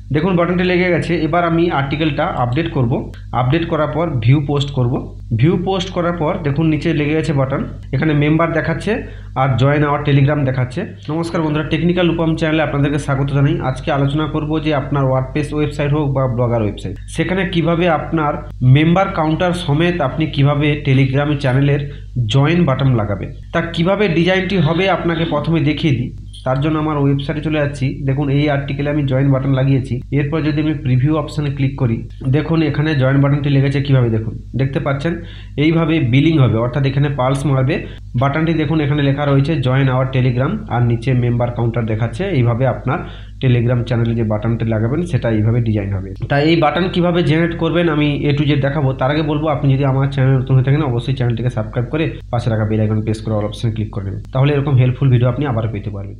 দেখুন বাটনটি লেগে গেছে। এবার আমি আর্টিকেলটা আপডেট করব। আপডেট করার পর ভিউ পোস্ট করব। ভিউ পোস্ট করার পর দেখুন নিচে লেগে গেছে বাটন, এখানে মেম্বার দেখাচ্ছে আর জয়েন আওয়ার টেলিগ্রাম দেখাচ্ছে। নমস্কার বন্ধুরা, টেকনিক্যাল রূপম চ্যানেলে আপনাদেরকে স্বাগত জানাই। আজকে আলোচনা করব যে আপনার ওয়ার্ডপ্রেস ওয়েবসাইট হোক বা ব্লগার ওয়েবসাইট, সেখানে কিভাবে আপনার মেম্বার কাউন্টার সমেত আপনি কিভাবে টেলিগ্রাম চ্যানেলের জয়েন বাটন লাগাবেন। তা কিভাবে ডিজাইনটি হবে আপনাকে প্রথমে দেখিয়ে দিই। তার জন্য আমার ওয়েবসাইটে চলে যাচ্ছি। দেখুন এই আর্টিকেলে আমি জয়েন বাটন লাগিয়েছি। এরপর যদি আমি প্রিভিউ অপশানে ক্লিক করি, দেখুন এখানে জয়েন বাটনটি লেগেছে। কিভাবে দেখুন, দেখতে পাচ্ছেন এইভাবে বিলিং হবে, অর্থাৎ এখানে পালস মারবে। বাটনটি দেখুন এখানে লেখা রয়েছে জয়েন আওয়ার টেলিগ্রাম আর নিচে মেম্বার কাউন্টার দেখাচ্ছে। এইভাবে আপনার টেলিগ্রাম চ্যানেলে যে বাটনটি লাগাবেন সেটা এইভাবে ডিজাইন হবে। তাই এই বাটন কিভাবে জেনারেট করবেন আমি A to Z দেখাবো। তার আগে বলবো, আপনি যদি আমার চ্যানেল নতুন হয়ে থাকেন অবশ্যই চ্যানেলটিকে সাবস্ক্রাইব করে পাশে রাখা বেল আইকন প্রেস করে অল অপশনে ক্লিক করে নেবেন, তাহলে এরকম হেল্পফুল ভিডিও আপনি আবার পেতে পারবেন।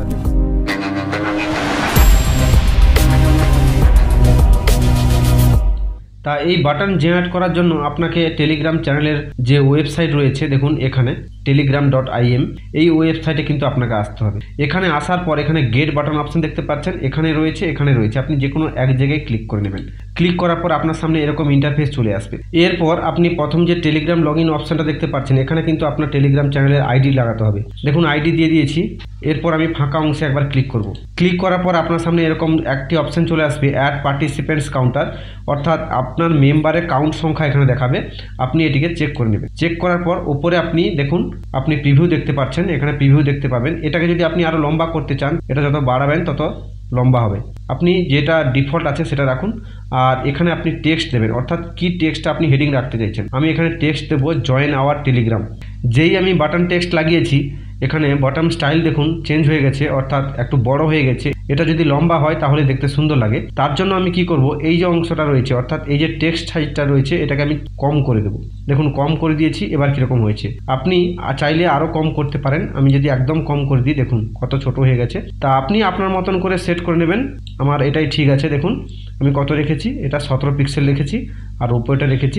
তা এই বাটন জেনারেট করার জন্য আপনাকে টেলিগ্রাম চ্যানেলের যে ওয়েবসাইট রয়েছে, দেখুন এখানে telegram.im, এই ওয়েবসাইটে কিন্তু আপনাকে আসতে হবে। এখানে আসার পর এখানে গেট বাটন অপশন দেখতে পাচ্ছেন, এখানে রয়েছে আপনি যে কোনো এক জায়গায় ক্লিক করে নেবেন। ক্লিক করার পর আপনার সামনে এরকম ইন্টারফেস চলে আসবে। এরপর আপনি প্রথম যে টেলিগ্রাম লগ ইন অপশনটা দেখতে পাচ্ছেন, এখানে কিন্তু আপনার টেলিগ্রাম চ্যানেলের আইডি লাগাতে হবে। দেখুন আইডি দিয়ে দিয়েছি। এরপর আমি ফাঁকা অংশে একবার ক্লিক করব। ক্লিক করার পর আপনার সামনে এরকম একটি অপশন চলে আসবে, অ্যাড পার্টিসিপেন্টস কাউন্টার, অর্থাৎ আপনার মেম্বারের কাউন্ট সংখ্যা এখানে দেখাবে। আপনি এটিকে চেক করে নেবেন। চেক করার পর উপরে আপনি দেখুন আপনি প্রিভিউ দেখতে পাচ্ছেন, এখানে প্রিভিউ দেখতে পাবেন। এটাকে যদি আপনি আরও লম্বা করতে চান, এটা যত বাড়াবেন তত লম্বা হবে। আপনি যেটা ডিফল্ট আছে সেটা রাখুন। আর এখানে আপনি টেক্সট দেবেন, অর্থাৎ কি টেক্সটটা আপনি হেডিং রাখতে চাইছেন। আমি এখানে টেক্সট দেবো জয়েন আওয়ার টেলিগ্রাম। যেই আমি বাটন টেক্সট লাগিয়েছি, এখানে বটম স্টাইল দেখুন চেঞ্জ হয়ে গেছে, অর্থাৎ একটু বড় হয়ে গেছে। এটা যদি লম্বা হয় তাহলে দেখতে সুন্দর লাগে। তার জন্য আমি কি করব, এই যে অংশটা রয়েছে অর্থাৎ এই যে টেক্সট সাইজটা রয়েছে এটাকে আমি কম করে দেবো। দেখুন কম করে দিয়েছি। এবার কীরকম হয়েছে, আপনি চাইলে আরও কম করতে পারেন। আমি যদি একদম কম করে দিই, দেখুন কত ছোট হয়ে গেছে। তা আপনি আপনার মতন করে সেট করে নেবেন। আমার এটাই ঠিক আছে। দেখুন আমি কত রেখেছি, এটা 17 পিক্সেল রেখেছি আর উপরেটা রেখেছি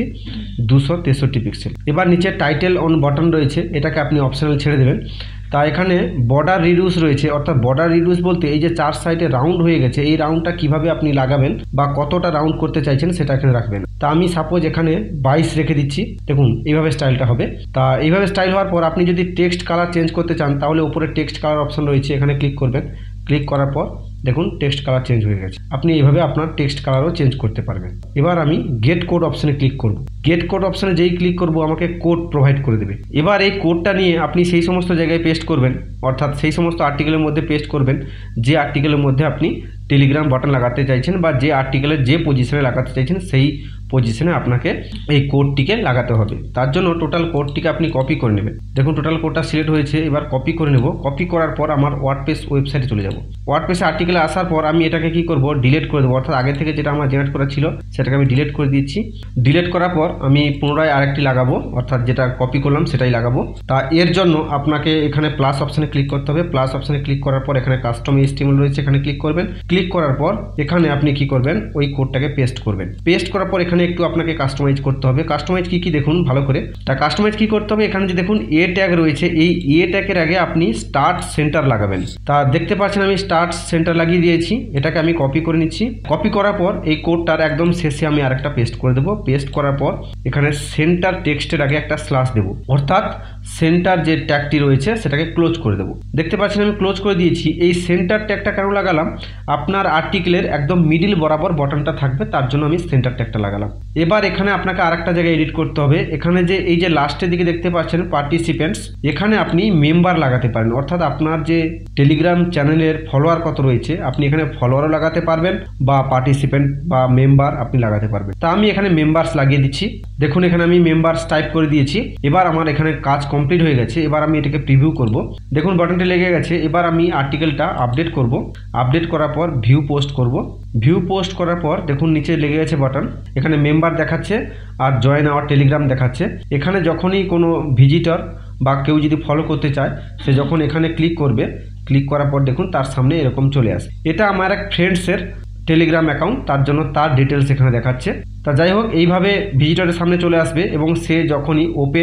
263 পিক্সেল। এবার নিচে টাইটেল অন বাটন রয়েছে, এটাকে আপনি অপশনাল ছেড়ে দেবেন। তা এখানে বর্ডার রিডিউস রয়েছে, অর্থাৎ বর্ডার রিডিউস বলতে এই যে 4 সাইডে রাউন্ড হয়ে গেছে, এই রাউন্ডটা কিভাবে আপনি লাগাবেন বা কতটা রাউন্ড করতে চাইছেন সেটা এখানে রাখবেন। তা আমি সাপোজ এখানে 22 রেখে দিচ্ছি। দেখুন এইভাবে স্টাইলটা হবে। তা এইভাবে স্টাইল হওয়ার পর আপনি যদি টেক্সট কালার চেঞ্জ করতে চান, তাহলে উপরে টেক্সট কালার অপশন রয়েছে, এখানে ক্লিক করবেন। ক্লিক করার পর দেখুন টেক্সট কালার চেঞ্জ হয়ে গেছে। আপনি এইভাবে আপনার টেক্সট কালারও চেঞ্জ করতে পারবেন। এবার আমি গেট কোড অপশানে ক্লিক করব। গেট কোড অপশানে যেই ক্লিক করব আমাকে কোড প্রোভাইড করে দেবে। এবার এই কোডটা নিয়ে আপনি সেই সমস্ত জায়গায় পেস্ট করবেন, অর্থাৎ সেই সমস্ত আর্টিকেলের মধ্যে পেস্ট করবেন যে আর্টিকেলের মধ্যে আপনি টেলিগ্রাম বাটন লাগাতে চাইছেন বা যে আর্টিকেলের যে পজিশনে লাগাতে চাইছেন সেই পজিশনে আপনাকে এই কোডটিকে লাগাতে হবে। তার জন্য টোটাল কোডটিকে আপনি কপি করে নেবেন। দেখুন টোটাল কোডটা সিলেক্ট হয়েছে। এবার কপি করে নেব। কপি করার পর আমার ওয়ার্ডপ্রেস ওয়েবসাইটে চলে যাব। ওয়ার্ডপ্রেসে আর্টিকেলে আসার পর আমি এটাকে কি করব, ডিলিট করে দেবো। অর্থাৎ আগে থেকে যেটা আমার জেনারেট করা ছিল সেটাকে আমি ডিলিট করে দিচ্ছি। ডিলিট করার পর আমি পুনরায় আরেকটি লাগাবো, অর্থাৎ যেটা কপি করলাম সেটাই লাগাবো। তা এর জন্য আপনাকে এখানে প্লাস অপশানে ক্লিক করতে হবে। প্লাস অপশানে ক্লিক করার পর এখানে কাস্টম HTML রয়েছে, এখানে ক্লিক করবেন। ক্লিক করার পর এখানে আপনি কি করবেন, ওই কোডটাকে পেস্ট করবেন। পেস্ট করার পর এখানে একটু আপনাকে কাস্টমাইজ করতে হবে। কাস্টমাইজ কি দেখুন ভালো করে। তা কাস্টমাইজ কি করতে হবে, এখানে যে দেখুন এ ট্যাগ রয়েছে, এই এ ট্যাগের আগে আপনি স্টার্ট সেন্টার লাগাবেন। তা দেখতে পাচ্ছেন আমি স্টার্ট সেন্টার লাগিয়ে দিয়েছি। এটাকে আমি কপি করে নিচ্ছি। কপি করার পর এই কোডটার একদম শেষে আমি আরেকটা পেস্ট করে দেবো। পেস্ট করার পর এখানে সেন্টার টেক্সটের আগে একটা স্ল্যাশ দেবো, অর্থাৎ সেন্টার যে ট্যাগটি রয়েছে সেটাকে ক্লোজ করে দেবো। দেখতে পাচ্ছেন আমি ক্লোজ করে দিয়েছি। এই সেন্টার ট্যাগটা কেন লাগালাম, আপনার আর্টিকেলের একদম মিডিল বরাবর বটনটা থাকবে, তার জন্য আমি সেন্টার ট্যাগটা লাগালাম। এবার এখানে আপনাকে আরেকটা জায়গায় এডিট করতে হবে। এখানে যে এই যে লাস্টের দিকে দেখতে পাচ্ছেন পার্টিসিপেন্টস, এখানে আপনি মেম্বার লাগাতে পারেন, অর্থাৎ আপনার যে টেলিগ্রাম চ্যানেলের ফলোয়ার কত রয়েছে আপনি এখানে ফলোয়ারও লাগাতে পারবেন বা পার্টিসিপেন্ট বা মেম্বার আপনি লাগাতে পারবেন। তা আমি এখানে মেম্বার্স লাগিয়ে দিচ্ছি। দেখুন এখানে আমি মেম্বার্স টাইপ করে দিয়েছি। এবার আমার এখানে কাজ কমপ্লিট হয়ে গেছে। এবার আমি এটাকে প্রিভিউ করব। দেখুন বাটনটি লেগে গেছে। এবার আমি আর্টিকেলটা আপডেট করব। আপডেট করার পর ভিউ পোস্ট করব। ভিউ পোস্ট করার পর দেখুন নিচে লেগে গেছে বাটন, এখানে মেম্বার দেখাচ্ছে আর জয়েন আওয়ার টেলিগ্রাম দেখাচ্ছে। এখানে যখনই কোনো ভিজিটর বা কেউ যদি ফলো করতে চায় সে যখন এখানে ক্লিক করবে, ক্লিক করার পর দেখুন তার সামনে এরকম চলে আসে। এটা আমার এক ফ্রেন্ডসের টেলিগ্রাম অ্যাকাউন্ট, তার জন্য তার ডিটেলস এখানে দেখাচ্ছে। তা যাই হোক এইভাবে ভিজিটরের সামনে চলে আসবে এবং সে যখনই ওপেন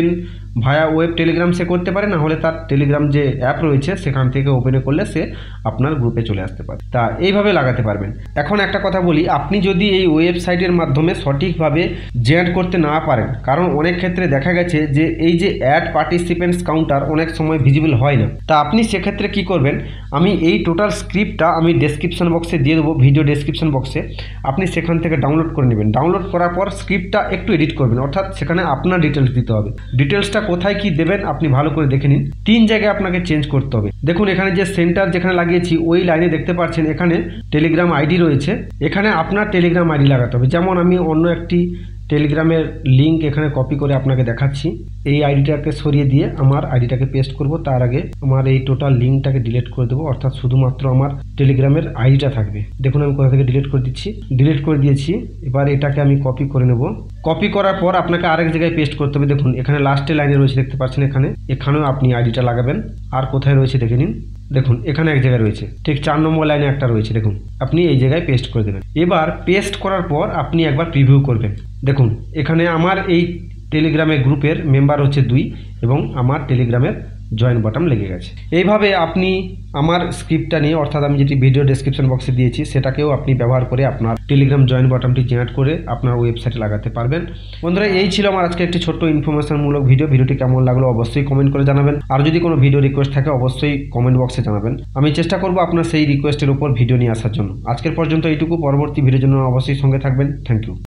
ভায়া ওয়েব টেলিগ্রাম সে করতে পারে, না হলে তার টেলিগ্রাম যে অ্যাপ রয়েছে সেখান থেকে ওপেন করলে সে আপনার গ্রুপে চলে আসতে পারে। তা এইভাবে লাগাতে পারবেন। এখন একটা কথা বলি, আপনি যদি এই ওয়েবসাইটের মাধ্যমে সঠিকভাবে জেনারেট করতে না পারেন, কারণ অনেক ক্ষেত্রে দেখা গেছে যে এই যে অ্যাড পার্টিসিপেন্টস কাউন্টার অনেক সময় ভিজিবল হয় না। তা আপনি সেক্ষেত্রে কি করবেন, আমি এই টোটাল স্ক্রিপ্টটা আমি ডেসক্রিপশন বক্সে দিয়ে দেবো, ভিডিও ডেসক্রিপশন বক্সে, আপনি সেখান থেকে ডাউনলোড করে নেবেন। ডাউনলোড করার পর স্ক্রিপ্টটা একটু এডিট করবেন, অর্থাৎ সেখানে আপনার ডিটেলস দিতে হবে। ডিটেলসটা কোথায় কি দেবেন আপনি ভালো করে দেখে নিন। 3 জায়গায় আপনাকে চেঞ্জ করতে হবে। দেখুন এখানে যে সেন্টার যেখানে লাগিয়েছি ওই লাইনে দেখতে পাচ্ছেন এখানে টেলিগ্রাম আইডি রয়েছে, এখানে আপনার টেলিগ্রাম আইডি লাগাতে হবে। যেমন আমি অন্য একটি টেলিগ্রামের লিঙ্ক এখানে কপি করে আপনাকে দেখাচ্ছি। এই আইডিটাকে সরিয়ে দিয়ে আমার আইডিটাকে পেস্ট করব। তার আগে আমার এই টোটাল লিঙ্কটাকে ডিলিট করে দেবো, অর্থাৎ শুধুমাত্র আমার টেলিগ্রামের আইডিটা থাকবে। দেখুন আমি কোথা থেকে ডিলিট করে দিচ্ছি, ডিলিট করে দিয়েছি। এবার এটাকে আমি কপি করে নেব। কপি করার পর আপনাকে আরেক জায়গায় পেস্ট করতে হবে। দেখুন এখানে লাস্টে লাইনে রয়েছে দেখতে পাচ্ছেন, এখানেও আপনি আইডিটা লাগাবেন। আর কোথায় রয়েছে দেখে নিন, দেখুন এখানে এক জায়গায় রয়েছে, ঠিক 4 নম্বর লাইনে একটা রয়েছে, দেখুন আপনি এই জায়গায় পেস্ট করে দেবেন। এবার পেস্ট করার পর আপনি একবার প্রিভিউ করবেন। দেখুন এখানে আমার এই টেলিগ্রামের গ্রুপের মেম্বার হচ্ছে 2 এবং আমার টেলিগ্রামের জয়েন বাটন লেগে গেছে। এইভাবে আপনি আমার স্ক্রিপ্টটা নিয়ে, অর্থাৎ আমি যেটি ভিডিও ডেসক্রিপশন বক্সে দিয়েছি সেটাকেও আপনি ব্যবহার করে আপনার টেলিগ্রাম জয়েন বাটনটি জেনারেট করে আপনার ওয়েবসাইটে লাগাতে পারবেন। বন্ধুরা এই ছিল আমার আজকে একটি ছোট্ট ইনফরমেশনমূলক ভিডিও। ভিডিওটি কেমন লাগলো অবশ্যই কমেন্ট করে জানাবেন। আর যদি কোনো ভিডিও রিকোয়েস্ট থাকে অবশ্যই কমেন্ট বক্সে জানাবেন। আমি চেষ্টা করব আপনার সেই রিকোয়েস্টের উপর ভিডিও নিয়ে আসার জন্য। আজকের পর্যন্ত এইটুকু। পরবর্তী ভিডিওর জন্য অবশ্যই সঙ্গে থাকবেন। Thank you.